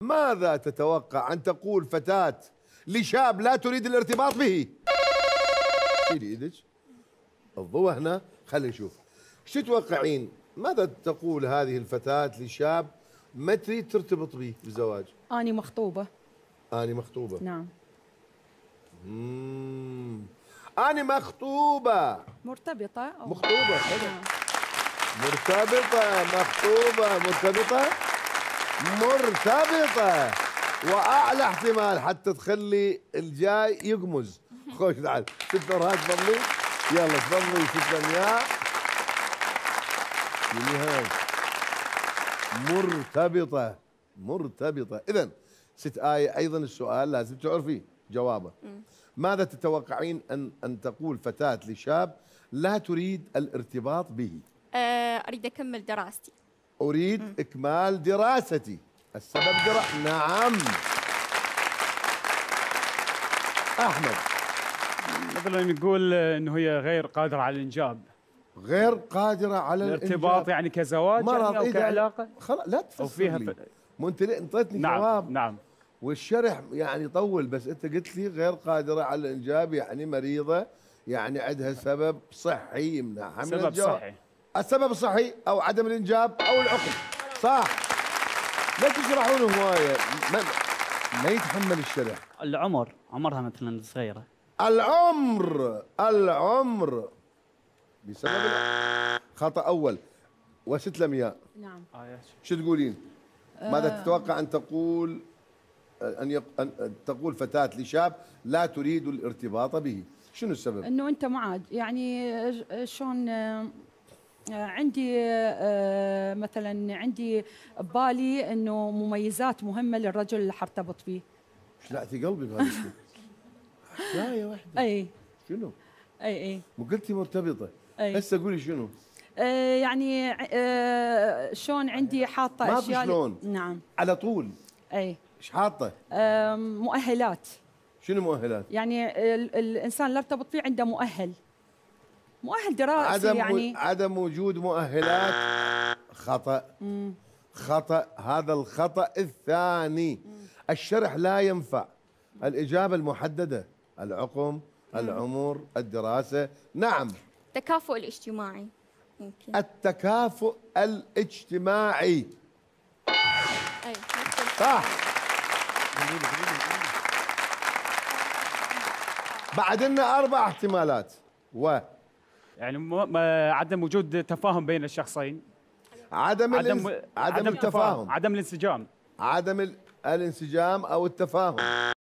ماذا تتوقع أن تقول فتاة لشاب لا تريد الارتباط به؟ شيلي ايدك، الضوء هنا، خلينا نشوف. شو تتوقعين؟ ماذا تقول هذه الفتاة لشاب ما تريد ترتبط به بالزواج؟ أنا مخطوبة. أنا مخطوبة. نعم. أنا مخطوبة. مرتبطة أو مخطوبة. نعم. مرتبطة، مخطوبة، مرتبطة، مرتبطة، وأعلى احتمال حتى تخلي الجاي يقمز. خوش تعال، ست نورهان تفضلي، يلا تفضلي ست أمياء. هاي مرتبطة، مرتبطة. إذا ست آية أيضا السؤال لازم تعرفيه جوابه. ماذا تتوقعين أن تقول فتاة لشاب لا تريد الارتباط به؟ أريد أكمل دراستي. أريد إكمال دراستي. السبب نعم. أحمد. مثلا نقول إنه هي غير قادرة على الإنجاب. غير قادرة على الارتباط يعني كزواج مرض يعني أو كعلاقة؟ خلاص لا تفسر أو فيها لي. مو أنت انطيتني نعم جواب. نعم. والشرح يعني طول، بس أنت قلت لي غير قادرة على الإنجاب يعني مريضة، يعني عندها سبب صحي يمنعها من الجواز. سبب صحي. السبب الصحي أو عدم الإنجاب أو العقم. صح. لا تشرحون هواية، ما يتحمل الشرح. العمر، عمرها مثلا صغيرة. العمر بسبب خطأ أول. وست لمياء. نعم. شو تقولين؟ ماذا تتوقع أن تقول أن تقول فتاة لشاب لا تريد الارتباط به؟ شنو السبب؟ إنه أنت معاد، يعني شلون عندي مثلا عندي ببالي إنه مميزات مهمة للرجل اللي حرتبط فيه. شلعتي قلبي بهذا الشيء. حكاية واحدة. أي. شنو؟ أي. مو قلتي مرتبطة. أي. هسه قولي شنو؟ يعني شلون عندي حاطة ما أشياء. في شلون. نعم. على طول. أي. ايش حاطة؟ مؤهلات. شنو مؤهلات؟ يعني الإنسان اللي ارتبط فيه عنده مؤهل دراسي يعني. عدم وجود مؤهلات خطأ. خطأ، هذا الخطأ الثاني. الشرح لا ينفع. الإجابة المحددة: العقم، العمر، الدراسة. نعم. التكافؤ الاجتماعي ممكن. التكافؤ الاجتماعي. أي. صح. بعد لنا 4 احتمالات. يعني عدم وجود تفاهم بين الشخصين. عدم التفاهم. عدم الانسجام. عدم الانسجام أو التفاهم.